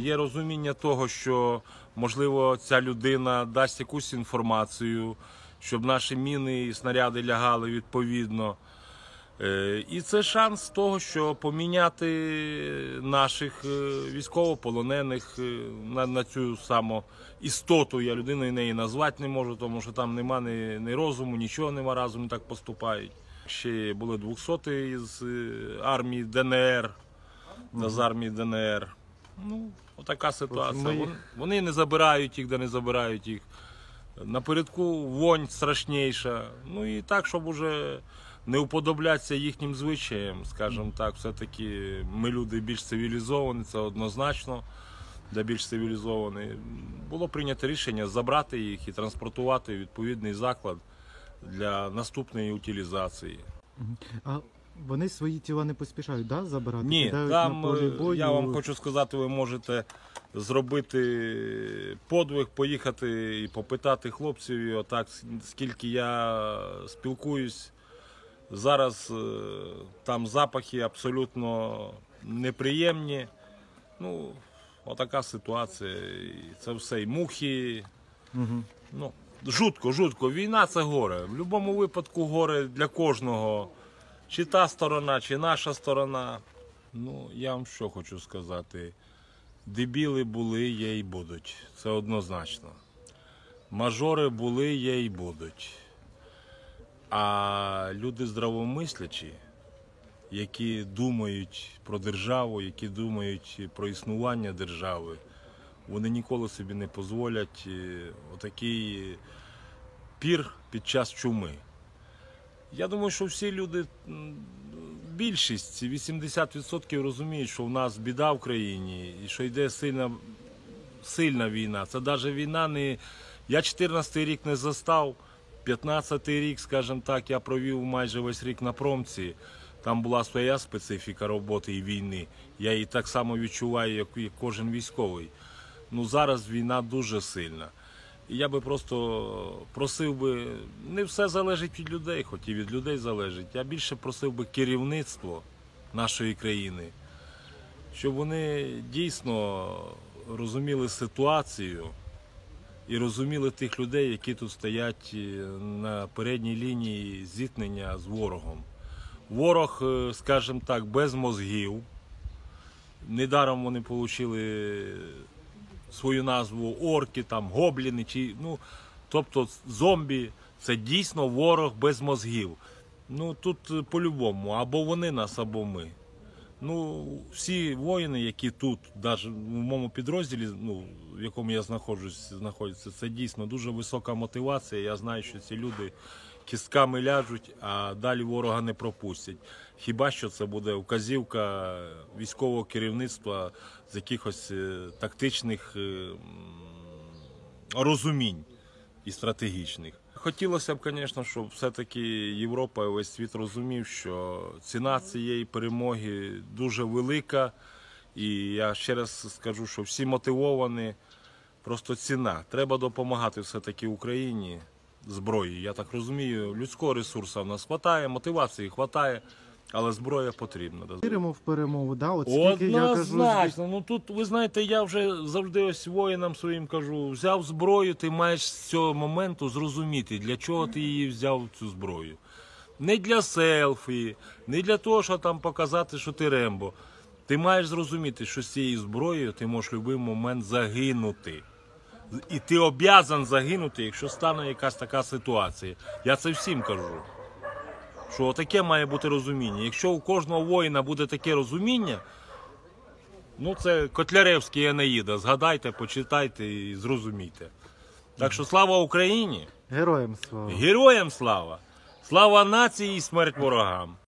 є розуміння того, що, можливо, ця людина дасть якусь інформацію, щоб наші міни і снаряди лягали відповідно. І це шанс того, що поміняти наших військовополонених на цю саму істоту. Я людиною неї назвати не можу, тому що там нема ні розуму, нічого нема, разом так поступають. Ще були 200-ті з армії ДНР, з армії ДНР. Ну, отака ситуація. Вони не забирають їх, де не забирають їх. Напередку вонь страшніша. Ну і так, щоб уже не уподоблятися їхнім звичаям, скажімо так, все-таки ми люди більш цивілізовані, це однозначно, для більш цивілізовані. Було прийнято рішення забрати їх і транспортувати в відповідний заклад для наступної утилізації. А вони свої тіла не поспішають, да, забирати? Ні, кидають там, на полі бою? я вам хочу сказати, ви можете зробити подвиг, поїхати і попитати хлопців, і отак, скільки я спілкуюсь, зараз там запахи абсолютно неприємні. Ну, отака ситуація. І це все, і мухи. Ну, жутко, жутко. Війна – це горе. В будь-якому випадку горе для кожного. Чи та сторона, чи наша сторона. Ну, я вам що хочу сказати. Дебіли були, є і будуть. Це однозначно. Мажори були, є і будуть. А люди здравомислячі, які думають про державу, які думають про існування держави, вони ніколи собі не дозволять отакий пір під час чуми. Я думаю, що всі люди, більшість, 80% розуміють, що в нас біда в країні і що йде сильна війна. Це навіть війна не... Я 14-й рік не застав, 15-й рік, скажімо так, я провів майже весь рік на промці. Там була своя специфіка роботи і війни. Я її так само відчуваю, як і кожен військовий. Ну, зараз війна дуже сильна. І я би просто просив би, не все залежить від людей, хоч і від людей залежить. Я більше просив би керівництво нашої країни, щоб вони дійсно розуміли ситуацію і розуміли тих людей, які тут стоять на передній лінії зіткнення з ворогом. Ворог, скажімо так, без мозгів. Недаром вони отримали свою назву орки, там, гобліни, чи, ну, тобто зомбі – це дійсно ворог без мозгів. Ну, тут по-любому, або вони нас, або ми. Ну, всі воїни, які тут, навіть в моєму підрозділі, ну, в якому я знаходжуся, це дійсно дуже висока мотивація. Я знаю, що ці люди кістками ляжуть, а далі ворога не пропустять. Хіба що це буде вказівка військового керівництва з якихось тактичних розумінь і стратегічних. Хотілося б, звісно, щоб все-таки Європа і весь світ розумів, що ціна цієї перемоги дуже велика. І я ще раз скажу, що всі мотивовані, просто ціна. Треба допомагати все-таки Україні зброї. Я так розумію, людського ресурсу в нас вистачає, мотивації вистачає, але зброя потрібна. Віримо в перемогу, да? От Однозначно. Ну тут, ви знаєте, я вже завжди ось воїнам своїм кажу, взяв зброю, ти маєш з цього моменту зрозуміти, для чого ти її взяв, цю зброю. Не для селфі, не для того, щоб там показати, що ти Рембо. Ти маєш зрозуміти, що з цією зброєю ти можеш в будь-який момент загинути. І ти обов'язаний загинути, якщо стане якась така ситуація. Я це всім кажу. Що таке має бути розуміння. Якщо у кожного воїна буде таке розуміння, ну це Котляревський Енеїда. Згадайте, почитайте і зрозумійте. Так що слава Україні! Героям слава! Героям слава! Слава нації і смерть ворогам!